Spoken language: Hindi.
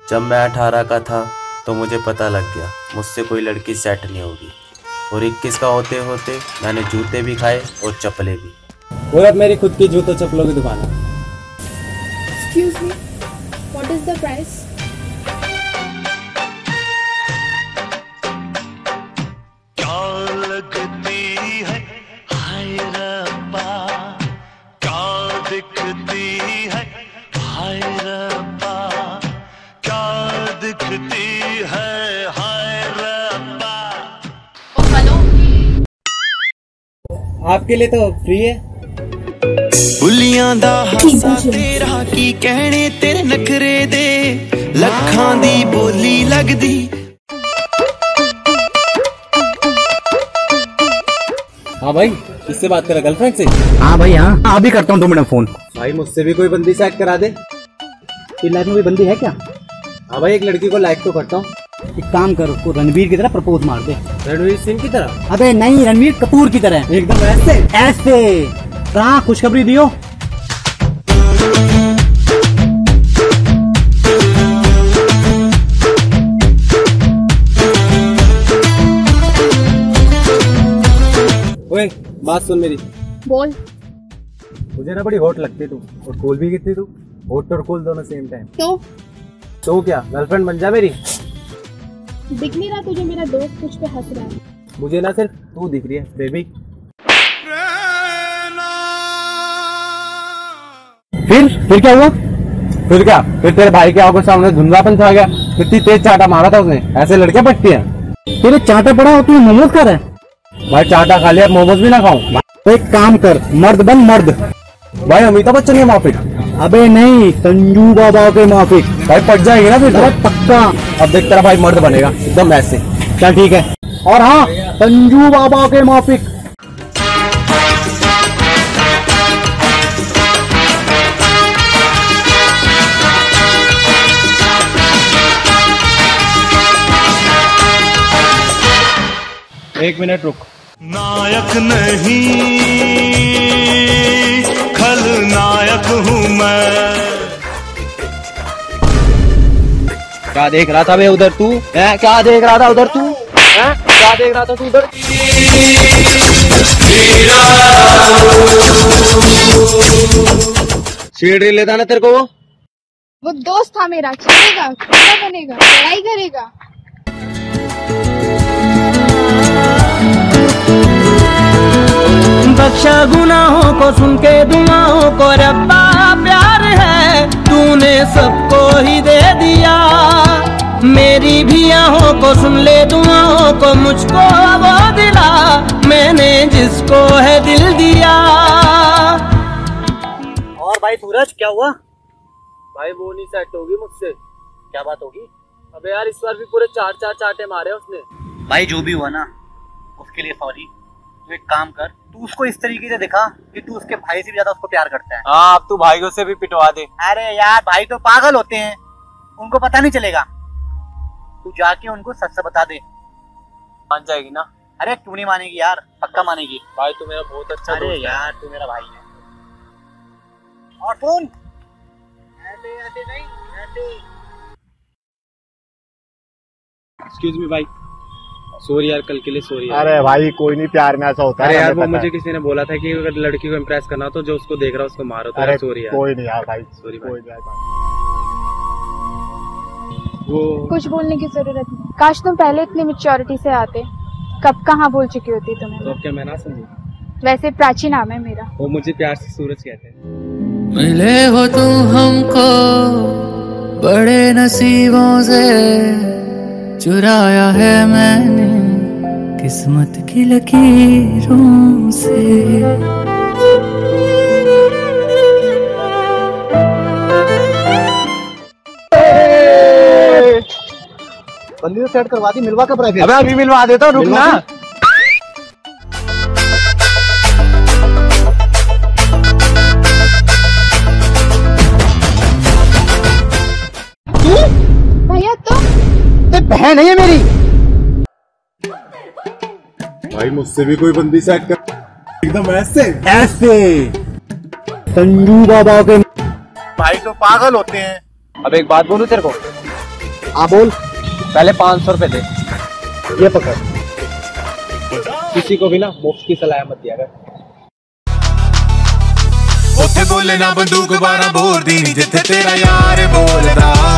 जब मैं 18 का था तो मुझे पता लग गया मुझसे कोई लड़की सेट नहीं होगी, और 21 का होते होते मैंने जूते भी खाए और चप्पलें भी। और अब मेरी खुद की जूतों चप्पलों की दुकान है। Excuse me, what is the price? क्या लगती है हाय रब्बा, क्या दिखती है हाय रब्बा, क्या दिखती है हाय रब्बा। आपके लिए तो फ्री है। बुलियां दा हासा तेरा की कहने तेरे नखरे दे, लखां दी बोली लगदी। हाँ भाई, किससे बात कर रहा, गर्लफ्रेंड से? हाँ भाई हाँ, अभी करता हूँ 2 मिनट फोन। भाई मुझसे भी कोई बंदी सेट करा दे। तेरी लाइफ में कोई बंदी है क्या? हाँ भाई, एक लड़की को लाइक तो करता हूँ। एक काम कर, उसको रणवीर की तरह प्रपोज मार दे। रणवीर सिंह की तरह? अबे नहीं, रणवीर कपूर की तरह, एकदम ऐसे ऐसे। कहाँ खुशखबरी दियो। ओए बात सुन मेरी। बोल। मुझे ना बड़ी हॉट लगती तू, और कूल भी कितनी तू। हॉट और कूल दोनों सेम टाइम। तो क्या गर्लफ्रेंड बन जा मेरी। दिख नहीं रहा तुझे मेरा दोस्त कुछ पे हंस रहा है? मुझे ना सिर्फ तू दिख रही है बेबी। फिर क्या हुआ? फिर क्या, फिर तेरे भाई के आंखों सामने धुंधलापन छा गया। कितनी तेज चाटा मारा था उसने। ऐसे लड़कियां पटती हैं। तेरे चाटा पड़ा हो, तू मोमोज खा रहा है? भाई चाटा खा लिया, मोमोज भी ना खाऊं। तो एक काम कर, मर्द बन मर्द। भाई अमिताभ बच्चन के माफिक? अबे नहीं, संजू बाबा के माफिक। भाई पट जाएगी ना फिर? पक्का। अब देख तेरा भाई मर्द बनेगा एकदम ऐसे। चल ठीक है। और हाँ, संजू बाबा के माफिक। एक मिनट रुक। नायक नहीं खलनायक हूँ मैं। क्या देख रहा था बे उधर तू? क्या देख रहा था उधर तू? क्या देख रहा था तू उधर? सीढ़ी लेता ना तेरे को वो दोस्त था मेरा, चलेगा, क्या बनेगा, लड़ाई करेगा। बख्शा गुनाहों को सुन के दुआओं को रब्बा, प्यार है तूने सबको ही दे दिया। मेरी भी आहों को सुन ले दुआओं को, मुझको वो दिला मैंने जिसको है दिल दिया। और भाई सूरज क्या हुआ? भाई वो नहीं सेट होगी मुझसे। क्या बात होगी? अबे यार इस बार भी पूरे 4 चाटे मारे उसने। भाई जो भी हुआ ना, उसके लिए सॉरी। तू एक काम कर, तू उसको इस तरीके से दिखा कि तू उसके भाई से भी ज्यादा उसको प्यार करता है। हाँ, अब तू भाइयों से भी पिटवा दे। अरे यार, भाई तो पागल होते हैं, उनको पता नहीं चलेगा। तू जाके उनको सच से बता दे। मान जाएगी ना? अरे क्यों नहीं मानेगी यार, पक्का मानेगी। भाई तू मेरा बहुत अच्छा दोस्त है। अरे यार तू मेरा भाई है। और सुन, ऐसे ऐसे नहीं, ऐसे। एक्सक्यूज मी भाई, सॉरी यार, कल के लिए सॉरी। अरे भाई कोई नहीं, प्यार में ऐसा होता है। अरे यार वो मुझे किसी ने बोला था कि अगर लड़की को इम्प्रेस करना तो जो उसको देख रहा है उसको मारो। तो अरे सॉरी यार। कोई नहीं यार भाई, सॉरी कोई नहीं यार भाई। वो कुछ बोलने की जरूरत नहीं। काश तुम पहले इतनी मैच्योरिटी से आते, कब कहाँ बोल चुकी होती तुम्हें। तो अब क्या मैं ना समझू? वैसे प्राची नाम है मेरा। वो मुझे प्यार से सूरज कहते हैं। मिले हो तुम हमको बड़े नसीबों से, चुराया है मैंने किस्मत की लकीरों से। बंदी तो सेट करवा दी, मिलवा कब रहा है? अबे अभी मिलवा देता हूँ, रुक ना। भैया तो बहन है ये मेरी। भाई मुझसे भी कोई बंदी सेट कर, एकदम ऐसे ऐसे। संजू बाबा के भाई तो पागल होते हैं। अब एक बात बोलूं तेरे को, हाँ बोल। पहले 500 रुपए दे। ये पकड़, किसी को भी ना मुफ्त की सलाह मत दिया कर। ਉੱਥੇ ਬੋਲੇ ਨਾ ਬੰਦੂਕ 12 ਬੋਰ ਦੀ ਜਿੱਥੇ ਤੇਰਾ ਯਾਰ ਬੋਲਦਾ